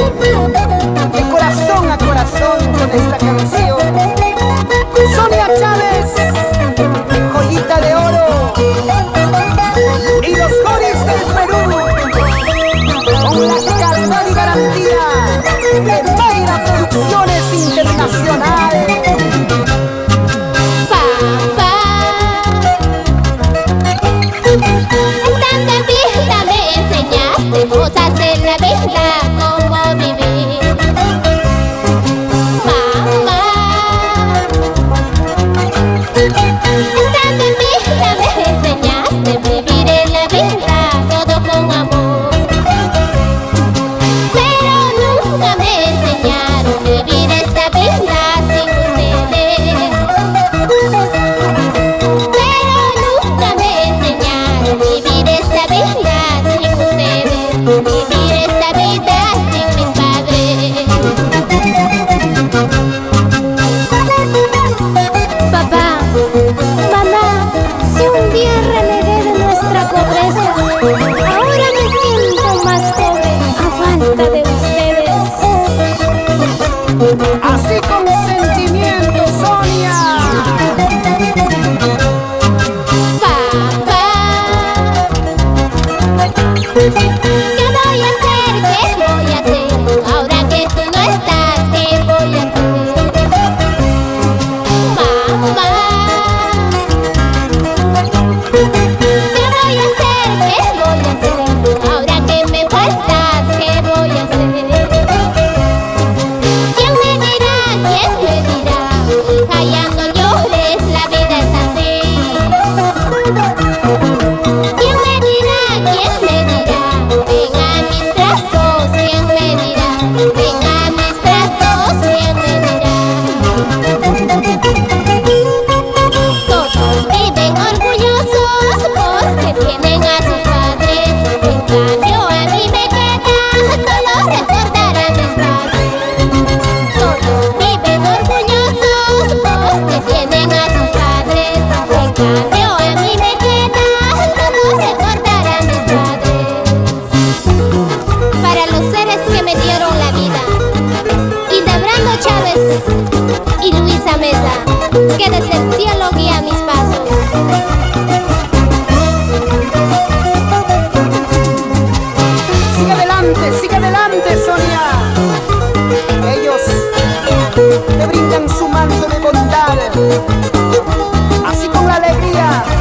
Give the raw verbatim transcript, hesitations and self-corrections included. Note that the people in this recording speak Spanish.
de corazón a corazón con esta canción. Sonia Chávez, joyita de oro, y los Joris del Perú, con la calidad y garantía de Mayra Producciones Internacional. Papá, estando en vida me enseñaste cosas de la vida, cómo vivir. Mamá, estando en vida me enseñaste vivir en la vida, todo con amor. Pero nunca me enseñaron vivir esta vida sin ustedes. Pero nunca me enseñaron vivir esta vida sin ustedes, vivir esta vida sin mis padres. Papá, mamá, si un día renegué de nuestra pobreza, ahora me siento más pobre a falta de ustedes. Así con sentimiento, Sonia. Papá, ¿qué voy a hacer? ¿Qué voy a hacer? Ahora que tú no estás, ¿qué voy a hacer? Mamá, ¿qué voy a hacer? ¿Qué voy a hacer? Ahora que me faltas, ¿qué voy a hacer? ¿Quién me dirá? ¿Quién me dirá? Hija, ya no llores, la vida es así. ¿Quién me dirá? ¿Quién me dirá? Ven a mis brazos, ¿quién me dirá? Ven a mis brazos, ¿quién me dirá? Todos viven orgullosos porque tienen a sus padres. En cambio a mí me queda solo recordar a mis padres. Todos viven orgullosos porque tienen a sus padres. En cambio a mí me queda solo recordar a mis padres. Para los seres que me dieron la vida, Hildebrando Chávez y Luisa Mesa, que desde el cielo guía mis pasos. Sigue adelante, sigue adelante, Sonia. Ellos te brindan su manto de bondad, así con alegría